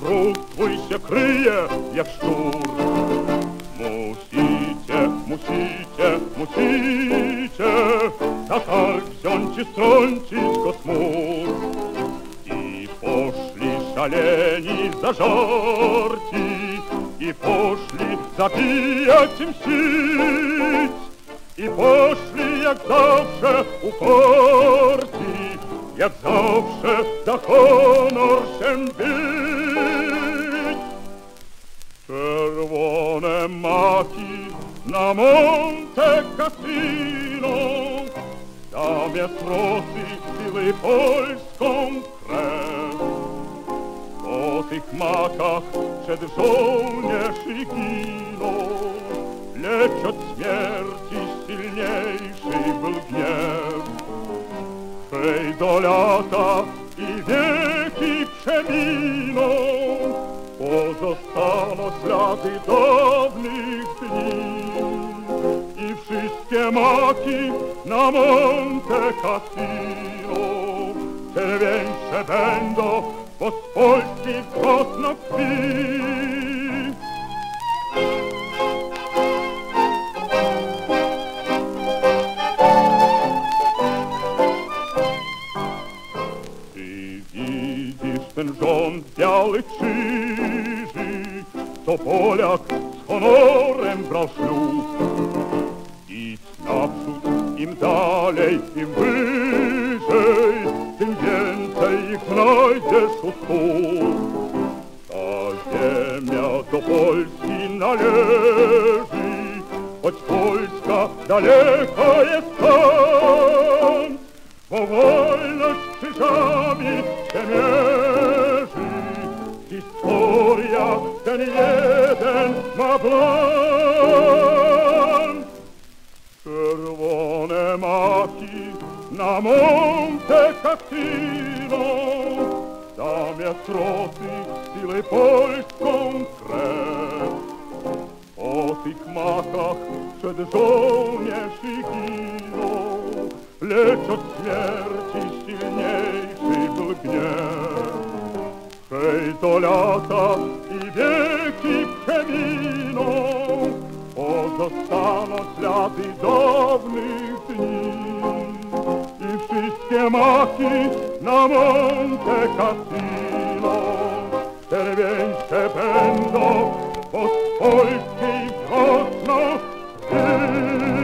brzuch twój się kryje jak szczur. Musicie, musicie, musicie na targ wziąć i strącić go smór. I poszli szaleni zażarci, i poszli zabijać i mścić, i poszli jak zawsze uparci, jak zawsze za honor się bić. Czerwone maki na Monte Cassino, zamiast Rosji pili polską krew. Po tych makach przed żołnierzy giną, lecz od śmierci silniejszy był gniew. Hej, do lata i wieki przeminą, pozostaną ślady dawnych dni. I wszystkie maki na Monte Cassino czerwieńsze będą, bo z Polski wzrosną krwi. Ty widzisz ten rząd białych krzyży, co Polak z honorem brał ślub. Idź naprzód, im dalej, im wyżej, tym więcej ich znajdziesz u stóp. Ta ziemia do Polski należy, choć Polska daleka jest stąd, bo wolność krzyżami się mierzy. Historia ten jeden ma plan. Czerwone maki na Monte Cassino, zamiast Rosji pili polską krew. Po tych makach przed żołnierzy giną, lecz od śmierci silniejszy był gniew. Hej, to lata i wieki przeminą, pozostaną ślady dawnych dni. I wszystkie maki na Monte Cassino czerwieńsze będą, bo z polskiej wzrosną krwi.